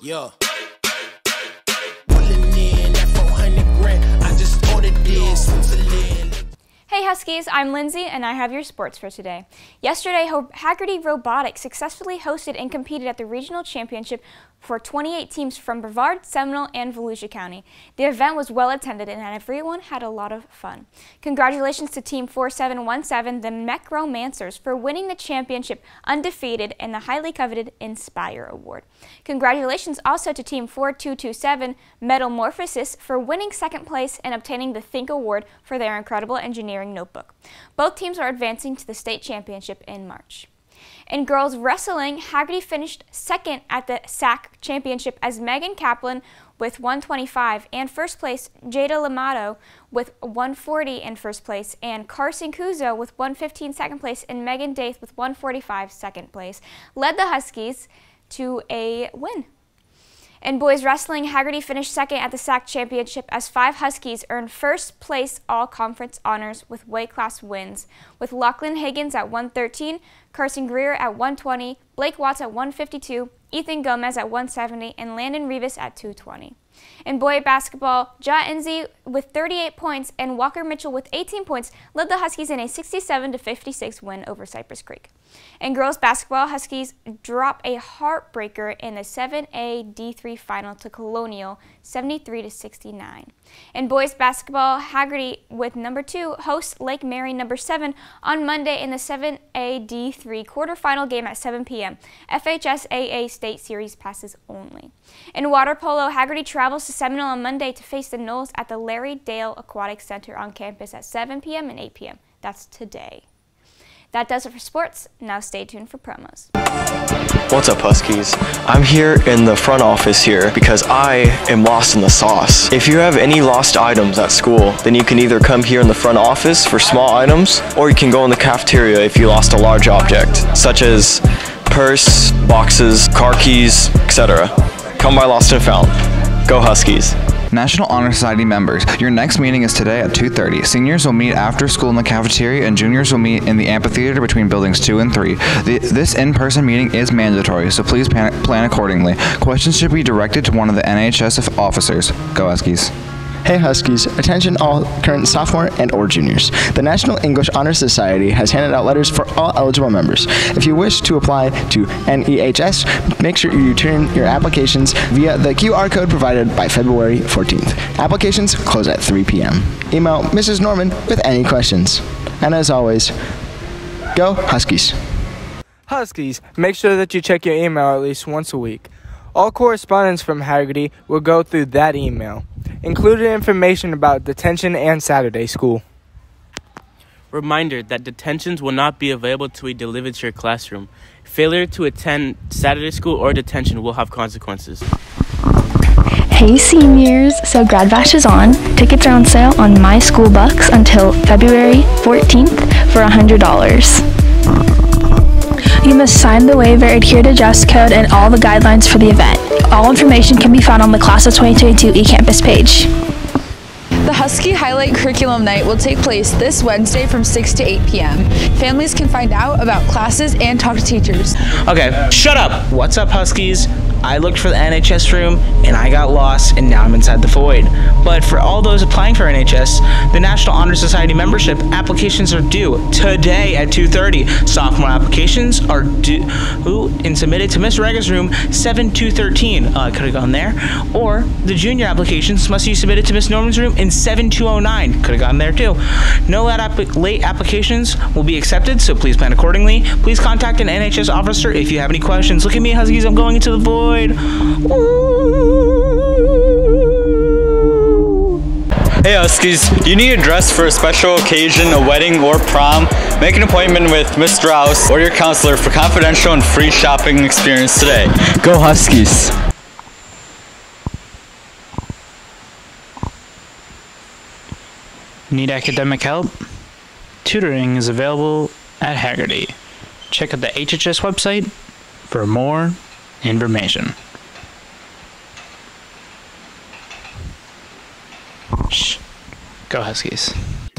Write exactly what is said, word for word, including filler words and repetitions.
Yeah. Pulling in that four hundred grand. I just ordered this. Hey Huskies, I'm Lindsay and I have your sports for today. Yesterday, Hagerty Robotics successfully hosted and competed at the regional championship for twenty-eight teams from Brevard, Seminole, and Volusia County. The event was well attended and everyone had a lot of fun. Congratulations to Team four seven one seven, the Mechromancers, for winning the championship undefeated and the highly coveted Inspire Award. Congratulations also to Team four two two seven, Metamorphosis, for winning second place and obtaining the Think Award for their incredible engineering notebook. Both teams are advancing to the state championship in March. In girls wrestling, Hagerty finished second at the S A C championship as Megan Kaplan with one twenty-five, and first place Jada Lamato with one forty in first place, and Carson Kuzo with one fifteen second place, and Megan Daith with one forty-five second place, led the Huskies to a win. In boys wrestling, Hagerty finished second at the S A C championship as five Huskies earned first place all-conference honors with weight class wins, with Lachlan Higgins at one thirteen, Carson Greer at one twenty, Blake Watts at one fifty-two, Ethan Gomez at one seventy, and Landon Rivas at two twenty. In boy basketball, Ja Enzi with thirty-eight points and Walker Mitchell with eighteen points led the Huskies in a sixty-seven to fifty-six win over Cypress Creek. In girls basketball, Huskies drop a heartbreaker in the seven A D three final to Colonial, seventy-three to sixty-nine. In boys basketball, Hagerty with number two hosts Lake Mary number seven on Monday in the seven A D three quarterfinal game at seven p m F H S A A State Series passes only. In water polo, Hagerty travels to Seminole on Monday to face the Knolls at the Larry Dale Aquatic Center on campus at seven p m and eight p m That's today. That does it for sports. Now stay tuned for promos. What's up, Huskies? I'm here in the front office here because I am lost in the sauce. If you have any lost items at school, then you can either come here in the front office for small items, or you can go in the cafeteria if you lost a large object, such as purse, boxes, car keys, et cetera. Come by Lost and Found. Go Huskies. National Honor Society members, your next meeting is today at two thirty. Seniors will meet after school in the cafeteria and juniors will meet in the amphitheater between buildings two and three. The, this in-person meeting is mandatory, so please plan, plan accordingly. Questions should be directed to one of the N H S officers. Go Huskies. Hey Huskies, attention all current sophomore and or juniors. The National English Honor Society has handed out letters for all eligible members. If you wish to apply to N E H S, make sure you return your applications via the Q R code provided by February fourteenth. Applications close at three p m Email Missus Norman with any questions. And as always, go Huskies. Huskies, make sure that you check your email at least once a week. All correspondence from Hagerty will go through that email. Included information about detention and Saturday school. Reminder that detentions will not be available to be delivered to your classroom. Failure to attend Saturday school or detention will have consequences. Hey seniors, so Grad Bash is on. Tickets are on sale on My School Bucks until February fourteenth for one hundred dollars. You must sign the waiver, adhere to dress code, and all the guidelines for the event. All information can be found on the Class of twenty twenty-two eCampus page. The Husky Highlight Curriculum Night will take place this Wednesday from six to eight p m Families can find out about classes and talk to teachers. Okay, shut up! What's up, Huskies? I looked for the N H S room, and I got lost, and now I'm inside the void. But for all those applying for N H S, the National Honor Society membership applications are due today at two thirty. Sophomore applications are due and submitted to Miss Rega's room seven two thirteen. Uh, I could have gone there. Or the junior applications must be submitted to Miss Norman's room in seven two oh nine. Could have gone there too. No late, app late applications will be accepted, so please plan accordingly. Please contact an N H S officer if you have any questions. Look at me, Huskies, I'm going into the void. Ooh. Hey Huskies, do you need a dress for a special occasion, a wedding, or prom? Make an appointment with Miz Strauss or your counselor for confidential and free shopping experience today. Go Huskies! Need academic help? Tutoring is available at Hagerty. Check out the H H S website for more information. Shh. Go Huskies.